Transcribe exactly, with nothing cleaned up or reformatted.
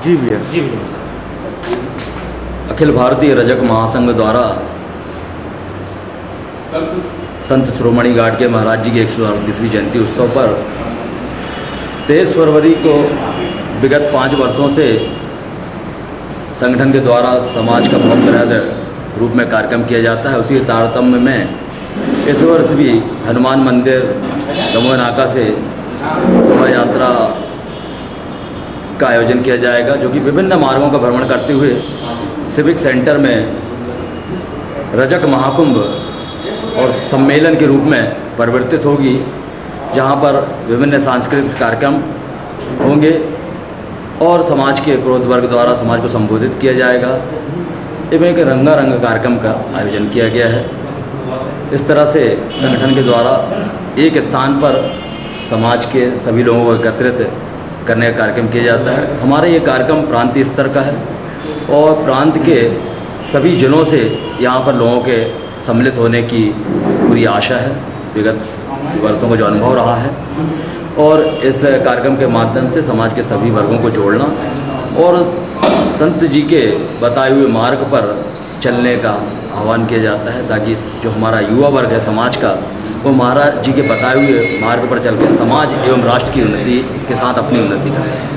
जी भैया। जी भैया। अखिल भारतीय रजक महासंघ द्वारा संत शिरोमणि गाडगे महाराज जी की एक सौ अड़तीसवीं जयंती उत्सव पर तेईस फरवरी को विगत पाँच वर्षों से संगठन के द्वारा समाज का बहुत बृहद रूप में कार्यक्रम किया जाता है। उसी तारतम्य में इस वर्ष भी हनुमान मंदिर दमोह नाका से शोभा यात्रा का आयोजन किया जाएगा, जो कि विभिन्न मार्गों का भ्रमण करते हुए सिविक सेंटर में रजक महाकुंभ और सम्मेलन के रूप में परिवर्तित होगी, जहां पर विभिन्न सांस्कृतिक कार्यक्रम होंगे और समाज के पुरोहित वर्ग द्वारा समाज को संबोधित किया जाएगा। एवं एक रंगारंग कार्यक्रम का आयोजन किया गया है। इस तरह से संगठन के द्वारा एक स्थान पर समाज के सभी लोगों को एकत्रित करने का कार्यक्रम किया जाता है। हमारा ये कार्यक्रम प्रांतीय स्तर का है और प्रांत के सभी जिलों से यहाँ पर लोगों के सम्मिलित होने की पूरी आशा है, विगत वर्षों का जो अनुभव रहा है। और इस कार्यक्रम के माध्यम से समाज के सभी वर्गों को जोड़ना और संत जी के बताए हुए मार्ग पर चलने का आह्वान किया जाता है, ताकि जो हमारा युवा वर्ग है समाज का, वो महाराज जी के बताए हुए मार्ग पर चल के समाज एवं राष्ट्र की उन्नति के साथ अपनी उन्नति कर सके।